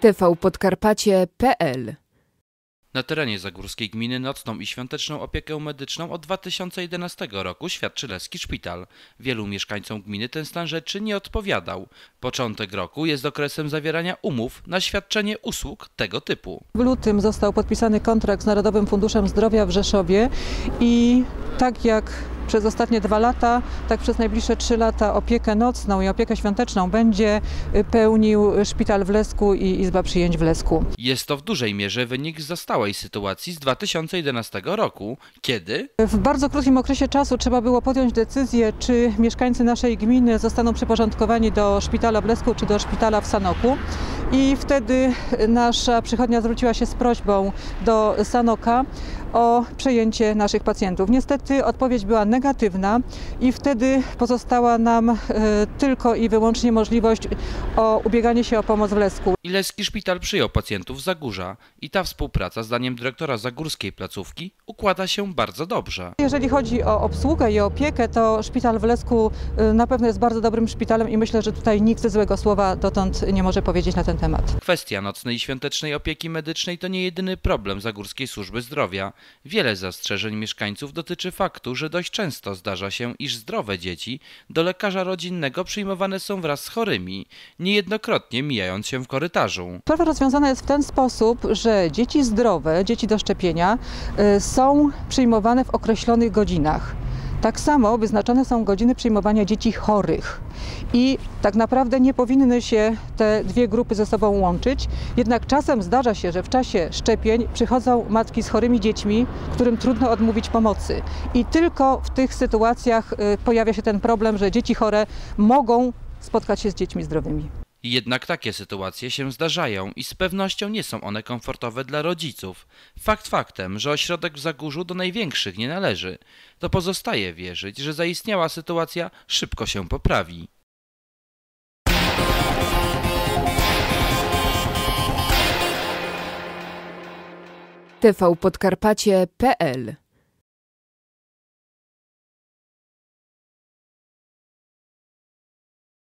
tvpodkarpacie.pl. Na terenie zagórskiej gminy nocną i świąteczną opiekę medyczną od 2011 roku świadczy Leski Szpital. Wielu mieszkańcom gminy ten stan rzeczy nie odpowiadał. Początek roku jest okresem zawierania umów na świadczenie usług tego typu. W lutym został podpisany kontrakt z Narodowym Funduszem Zdrowia w Rzeszowie i tak jak przez ostatnie 2 lata, tak przez najbliższe 3 lata opiekę nocną i opiekę świąteczną będzie pełnił szpital w Lesku i Izba Przyjęć w Lesku. Jest to w dużej mierze wynik zastałej sytuacji z 2011 roku, kiedy w bardzo krótkim okresie czasu trzeba było podjąć decyzję, czy mieszkańcy naszej gminy zostaną przyporządkowani do szpitala w Lesku czy do szpitala w Sanoku. I wtedy nasza przychodnia zwróciła się z prośbą do Sanoka o przejęcie naszych pacjentów. Niestety odpowiedź była negatywna i wtedy pozostała nam tylko i wyłącznie możliwość ubiegania się o pomoc w Lesku. Leski Szpital przyjął pacjentów z Zagórza i ta współpraca, zdaniem dyrektora zagórskiej placówki, układa się bardzo dobrze. Jeżeli chodzi o obsługę i opiekę, to szpital w Lesku na pewno jest bardzo dobrym szpitalem i myślę, że tutaj nikt złego słowa dotąd nie może powiedzieć na ten temat. Kwestia nocnej i świątecznej opieki medycznej to nie jedyny problem Zagórskiej Służby Zdrowia. Wiele zastrzeżeń mieszkańców dotyczy faktu, że dość często zdarza się, iż zdrowe dzieci do lekarza rodzinnego przyjmowane są wraz z chorymi, niejednokrotnie mijając się w korytarzu. Sprawa rozwiązana jest w ten sposób, że dzieci zdrowe, dzieci do szczepienia są przyjmowane w określonych godzinach. Tak samo wyznaczone są godziny przyjmowania dzieci chorych i tak naprawdę nie powinny się te dwie grupy ze sobą łączyć. Jednak czasem zdarza się, że w czasie szczepień przychodzą matki z chorymi dziećmi, którym trudno odmówić pomocy. I tylko w tych sytuacjach pojawia się ten problem, że dzieci chore mogą spotkać się z dziećmi zdrowymi. Jednak takie sytuacje się zdarzają i z pewnością nie są one komfortowe dla rodziców. Fakt faktem, że ośrodek w Zagórzu do największych nie należy, to pozostaje wierzyć, że zaistniała sytuacja szybko się poprawi. tvpodkarpacie.pl